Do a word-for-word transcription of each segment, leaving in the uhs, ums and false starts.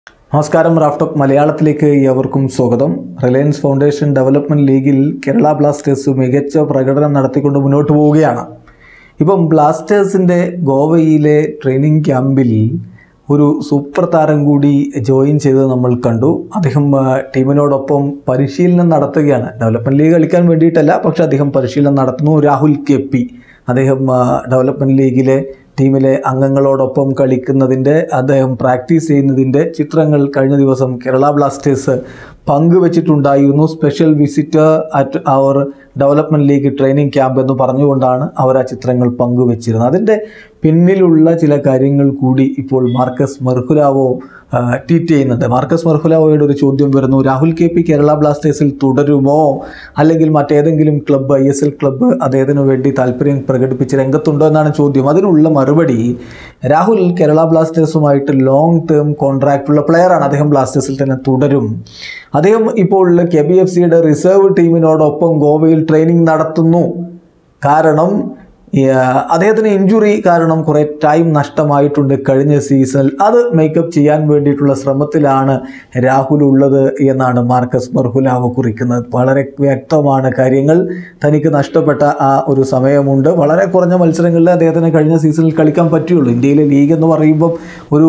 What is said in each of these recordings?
നമസ്കാരം, റാഫ്റ്റോക്ക് മലയാളത്തിലേക്ക് ഏവർക്കും സ്വാഗതം. റിലയൻസ് ഫൗണ്ടേഷൻ ഡെവലപ്മെൻറ്റ് ലീഗിൽ കേരള ബ്ലാസ്റ്റേഴ്സ് മികച്ച പ്രകടനം നടത്തിക്കൊണ്ട് മുന്നോട്ട് പോവുകയാണ്. ഇപ്പം ബ്ലാസ്റ്റേഴ്സിൻ്റെ ഗോവയിലെ ട്രെയിനിങ് ക്യാമ്പിൽ ഒരു സൂപ്പർ താരം കൂടി ജോയിൻ ചെയ്ത് നമ്മൾ കണ്ടു. അദ്ദേഹം ടീമിനോടൊപ്പം പരിശീലനം നടത്തുകയാണ്. ഡെവലപ്മെൻറ്റ് ലീഗ് കളിക്കാൻ വേണ്ടിയിട്ടല്ല, പക്ഷേ അദ്ദേഹം പരിശീലനം നടത്തുന്നു. രാഹുൽ കെ പി അദ്ദേഹം ഡെവലപ്മെൻറ്റ് ലീഗിലെ ടീമിലെ അംഗങ്ങളോടൊപ്പം കളിക്കുന്നതിൻ്റെ, അദ്ദേഹം പ്രാക്ടീസ് ചെയ്യുന്നതിൻ്റെ ചിത്രങ്ങൾ കഴിഞ്ഞ ദിവസം കേരള ബ്ലാസ്റ്റേഴ്സ് പങ്കുവച്ചിട്ടുണ്ടായിരുന്നു. സ്പെഷ്യൽ വിസിറ്റർ അറ്റ് അവർ ഡെവലപ്മെൻറ്റ് ലീഗ് ട്രെയിനിങ് ക്യാമ്പ് എന്ന് പറഞ്ഞുകൊണ്ടാണ് അവർ ആ ചിത്രങ്ങൾ പങ്കുവച്ചിരുന്നത്. അതിൻ്റെ പിന്നിലുള്ള ചില കാര്യങ്ങൾ കൂടി ഇപ്പോൾ മാർക്കസ് മെർഹുലാവോ ട്വീറ്റ് ചെയ്യുന്നുണ്ട്. മാർക്കസ് മെർഹുലാവോയുടെ ഒരു ചോദ്യം വരുന്നു: രാഹുൽ കെ പി കേരള ബ്ലാസ്റ്റേഴ്സിൽ തുടരുമോ, അല്ലെങ്കിൽ മറ്റേതെങ്കിലും club, I S L club അദ്ദേഹത്തിന് വേണ്ടി താല്പര്യം പ്രകടിപ്പിച്ച് രംഗത്തുണ്ടോ എന്നാണ് ചോദ്യം. അതിനുള്ള മറുപടി, രാഹുൽ കേരള ബ്ലാസ്റ്റേഴ്സുമായിട്ട് ലോങ് ടേം കോൺട്രാക്റ്റുള്ള പ്ലെയറാണ്. അദ്ദേഹം ബ്ലാസ്റ്റേഴ്സിൽ തന്നെ തുടരും. അദ്ദേഹം ഇപ്പോൾ കെ ബി എഫ് സിയുടെ റിസർവ് ടീമിനോടൊപ്പം ഗോവയിൽ ട്രെയിനിങ് നടത്തുന്നു. കാരണം അദ്ദേഹത്തിന് ഇഞ്ചുറി കാരണം കുറേ ടൈം നഷ്ടമായിട്ടുണ്ട് കഴിഞ്ഞ സീസണിൽ. അത് മേക്കപ്പ് ചെയ്യാൻ വേണ്ടിയിട്ടുള്ള ശ്രമത്തിലാണ് രാഹുൽ ഉള്ളത് എന്നാണ് മാർക്കസ് മെർഹുലാവോ കുറിക്കുന്നത്. വളരെ വ്യക്തമാണ് കാര്യങ്ങൾ. തനിക്ക് നഷ്ടപ്പെട്ട ആ ഒരു സമയമുണ്ട്. വളരെ കുറഞ്ഞ മത്സരങ്ങളിൽ അദ്ദേഹത്തിന് കഴിഞ്ഞ സീസണിൽ കളിക്കാൻ പറ്റുള്ളൂ. ഇന്ത്യയിലെ ലീഗ് എന്ന് പറയുമ്പം ഒരു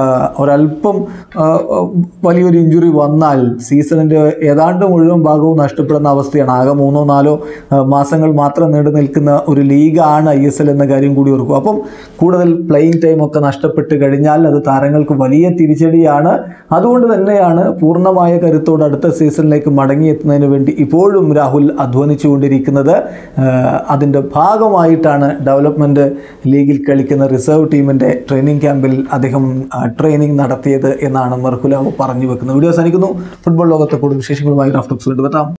ഒരല്പം വലിയൊരു ഇഞ്ചുറി വന്നാൽ സീസണിൻ്റെ ഏതാണ്ട് മുഴുവൻ ഭാഗവും നഷ്ടപ്പെടുന്ന അവസ്ഥയാണ്. ആകെ മൂന്നോ നാലോ മാസങ്ങൾ മാത്രം നീണ്ടു നിൽക്കുന്ന ഒരു ലീഗ് ആണ് ഐ എസ് എൽ എന്ന കാര്യം കൂടി ഓർക്കും. അപ്പം കൂടുതൽ പ്ലേയിങ് ടൈമൊക്കെ നഷ്ടപ്പെട്ട് കഴിഞ്ഞാൽ അത് താരങ്ങൾക്ക് വലിയ തിരിച്ചടിയാണ്. അതുകൊണ്ട് തന്നെയാണ് പൂർണ്ണമായ കരുത്തോടെ അടുത്ത സീസണിലേക്ക് മടങ്ങിയെത്തുന്നതിന് വേണ്ടി ഇപ്പോഴും രാഹുൽ അധ്വാനിച്ചുകൊണ്ടിരിക്കുന്നത്. അതിൻ്റെ ഭാഗമായിട്ടാണ് ഡെവലപ്മെൻറ്റ് ലീഗിൽ കളിക്കുന്ന റിസർവ് ടീമിൻ്റെ ട്രെയിനിങ് ക്യാമ്പിൽ അദ്ദേഹം ട്രെയിനിങ് നടത്തിയത് എന്നാണ് മെർഹുലാവോ പറഞ്ഞു വെക്കുന്നത്. വീഡിയോ അവസാനിക്കുന്നു. ഫുട്ബോൾ ലോകത്തെ കൂടുതൽ വിശേഷങ്ങളുമായി റാഫ്റ്റോക്സ് വീണ്ടും എത്താം.